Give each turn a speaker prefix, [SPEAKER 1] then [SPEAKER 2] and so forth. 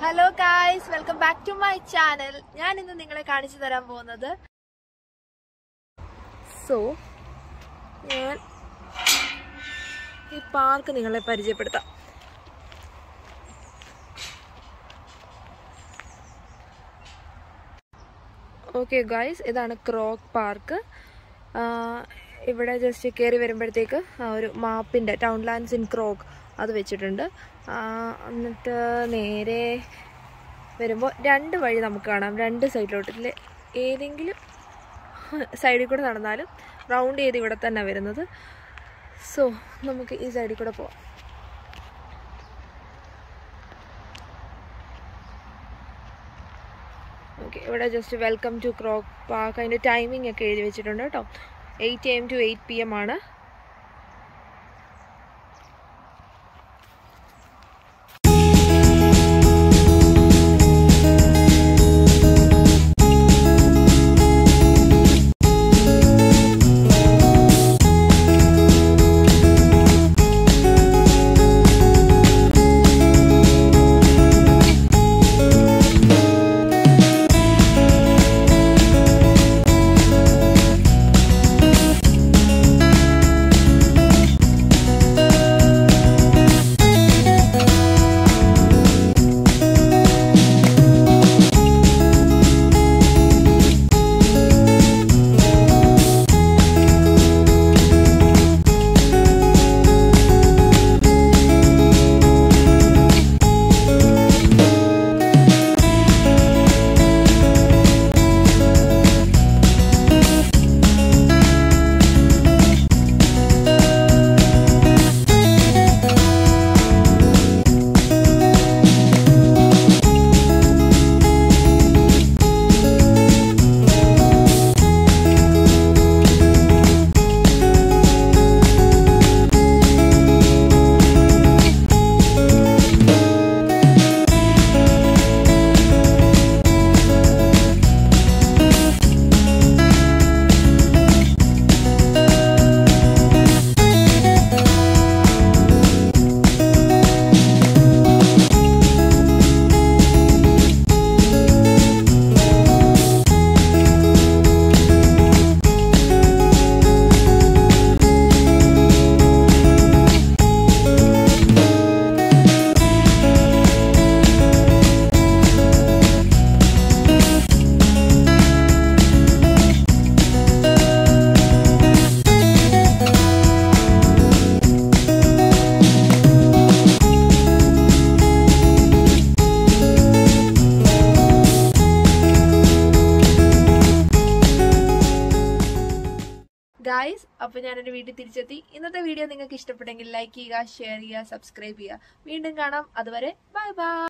[SPEAKER 1] Hello guys, welcome back to my channel. ഞാൻ ഇന്ന് നിങ്ങളെ കാണിച്ചു തരാൻ പോകുന്നത് ഞാൻ ഈ പാർക്ക് നിങ്ങളെ പരിചയപ്പെടുത്താം. ഓക്കെ ഗൈസ്, ഇതാണ് ക്രോഗ് പാർക്ക്. ഇവിടെ ജസ്റ്റ് കയറി വരുമ്പോഴത്തേക്ക് ഒരു മാപ്പിൻ്റെ ടൗൺ ലാൻഡ്സ് ഇൻ ക്രോഗ് അത് വെച്ചിട്ടുണ്ട്. എന്നിട്ട് നേരെ വരുമ്പോൾ രണ്ട് വഴി നമുക്ക് കാണാം. രണ്ട് സൈഡിലോട്ടിൽ ഏതെങ്കിലും സൈഡിൽ കൂടെ നടന്നാലും റൗണ്ട് ചെയ്ത് ഇവിടെ തന്നെ വരുന്നത്. സോ നമുക്ക് ഈ സൈഡിൽ കൂടെ പോവാം. ഓക്കെ, ഇവിടെ just welcome to Croke park. അതിൻ്റെ ടൈമിംഗ് ഒക്കെ എഴുതി വെച്ചിട്ടുണ്ട് കേട്ടോ. 8 AM to 8 PM ആണ്. ഗൈസ്, അപ്പോൾ ഞാൻ എൻ്റെ വീട്ടിൽ തിരിച്ചെത്തി. ഇന്നത്തെ വീഡിയോ നിങ്ങൾക്ക് ഇഷ്ടപ്പെട്ടെങ്കിൽ ലൈക്ക് ചെയ്യുക, ഷെയർ ചെയ്യുക, സബ്സ്ക്രൈബ് ചെയ്യുക. വീണ്ടും കാണാം. അതുവരെ ബൈ ബൈ.